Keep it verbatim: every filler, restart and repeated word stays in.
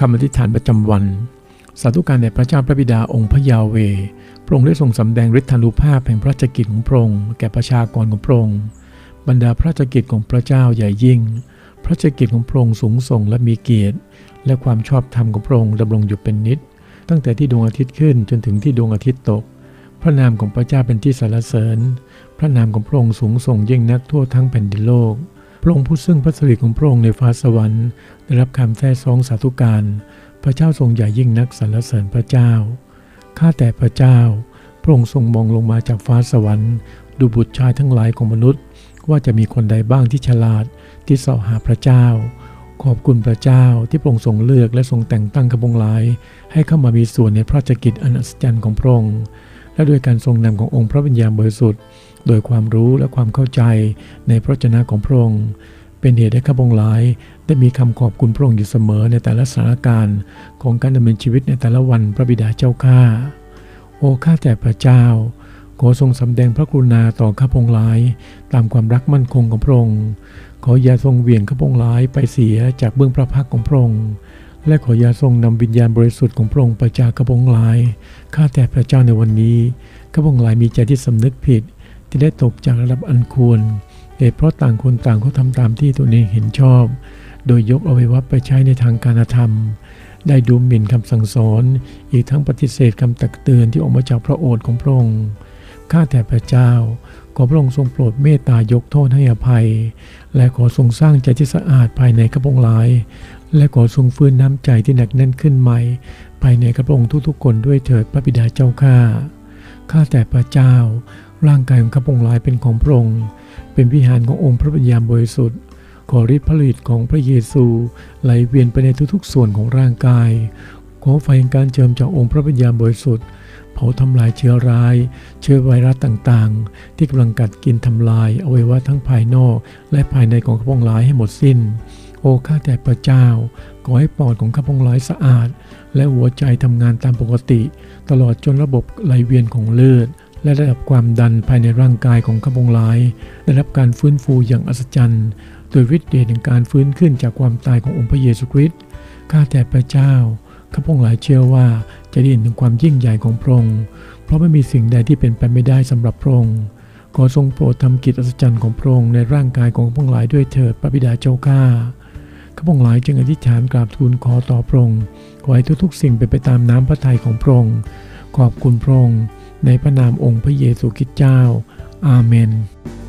คำอธิษฐานประจำวันสาธุการแด่พระเจ้าพระบิดาองค์พระยาเวห์พระองค์ได้ทรงสำแดงฤทธานุภาพแห่งพระราชกิจของพระองค์แก่ประชากรของพระองค์บรรดาพระราชกิจของพระเจ้าใหญ่ยิ่งพระราชกิจของพระองค์สูงส่งและมีเกียรติและความชอบธรรมของพระองค์ดำรงอยู่เป็นนิจตั้งแต่ที่ดวงอาทิตย์ขึ้นจนถึงที่ดวงอาทิตย์ตกพระนามของพระเจ้าเป็นที่สรรเสริญพระนามของพระองค์สูงส่งยิ่งนักทั่วทั้งแผ่นดินโลกพระองค์ผู้ซึ่งพระสิริของพระองค์ในฟ้าสวรรค์ได้รับคำแท้ซองสาธุการพระเจ้าทรงใหญ่ยิ่งนักสรรเสริญพระเจ้าข้าแต่พระเจ้าพระองค์ทรงมองลงมาจากฟ้าสวรรค์ดูบุตรชายทั้งหลายของมนุษย์ว่าจะมีคนใดบ้างที่ฉลาดที่เสาะหาพระเจ้าขอบคุณพระเจ้าที่พระองค์ทรงเลือกและทรงแต่งตั้งข้าพงหลายให้เข้ามามีส่วนในพระราชกิจอันอัศจรรย์ของพระองค์และด้วยการทรงนำขององค์พระวิญญาณบริสุทธิ์โดยความรู้และความเข้าใจในพระวจนะของพระองค์เป็นเหตุให้ข้าพงหลายได้มีคำขอบคุณพระองค์อยู่เสมอในแต่ละสถานการณ์ของการดำเนินชีวิตในแต่ละวันพระบิดาเจ้าข้าโอ้ข้าแต่พระเจ้าขอทรงสำแดงพระกรุณาต่อข้าพงหลายตามความรักมั่นคงของพระองค์ขออย่าทรงเหวี่ยงข้าพงหลายไปเสียจากเบื้องพระพักของพระองค์และขออย่าทรงนำวิญญาณบริสุทธิ์ของพระองค์ไปจากข้าพงหลายข้าแต่พระเจ้าในวันนี้ข้าพงหลายมีใจที่สำนึกผิดที่ได้ตกจากระดับอันควรเหตุเพราะต่างคนต่างเขาทำตามที่ตัวเองเห็นชอบโดยยกอวัยวะไปใช้ในทางการธรรมได้ดูหมิ่นคำสั่งสอนอีกทั้งปฏิเสธคำตักเตือนที่ออกมาจากพระโอษฐ์ของพระองค์ข้าแต่พระเจ้าขอพระองค์ทรงโปรดเมตตายกโทษให้อภัยและขอทรงสร้างใจที่สะอาดภายในข้าพงหลายและขอทรงฟื้นน้ำใจที่หนักแน่นขึ้นใหม่ภายในข้าพงทุกๆคนด้วยเถิดพระบิดาเจ้าข้าข้าแต่พระเจ้าร่างกายของข้าพงหลายเป็นของพระองค์เป็นวิหารขององค์พระวิญญาณบริสุทธิ์ขอฤทธิ์ผลิตของพระเยซูไหลเวียนไปในทุกๆส่วนของร่างกายขอไฟแห่งการเจิมจากองค์พระวิญญาณบริสุทธิ์เผาทำลายเชื้อร้ายเชื้อไวรัสต่างๆที่กำลังกัดกินทำลายอวัยวะทั้งภายนอกและภายในของข้าพงหลายให้หมดสิ้นโอ้ข้าแต่พระเจ้าขอให้ปอดของข้าพงหลายสะอาดและหัวใจทำงานตามปกติตลอดจนระบบไหลเวียนของเลือดและระดับความดันภายในร่างกายของข้าพงหลายได้รับการฟื้นฟูอย่างอัศจรรย์โดยฤทธิ์เดชแห่งการฟื้นขึ้นจากความตายขององค์พระเยซูคริสต์ข้าแต่พระเจ้าข้าพงหลายเชื่อว่าจะได้เห็นถึงความยิ่งใหญ่ของพระองค์เพราะไม่มีสิ่งใดที่เป็นไปไม่ได้สำหรับพระองค์ขอทรงโปรดทำกิจอัศจรรย์ของพระองค์ในร่างกายของข้าพงหลายด้วยเถิดพระบิดาเจ้าข้าข้าพงหลายจึงอธิษฐานกราบทูลขอต่อพระองค์ขอให้ทุกๆสิ่งเป็นไปตามน้ำพระทัยของพระองค์ขอบคุณพระองค์ในพระนามองค์พระเยซูคริสต์เจ้าอาเมน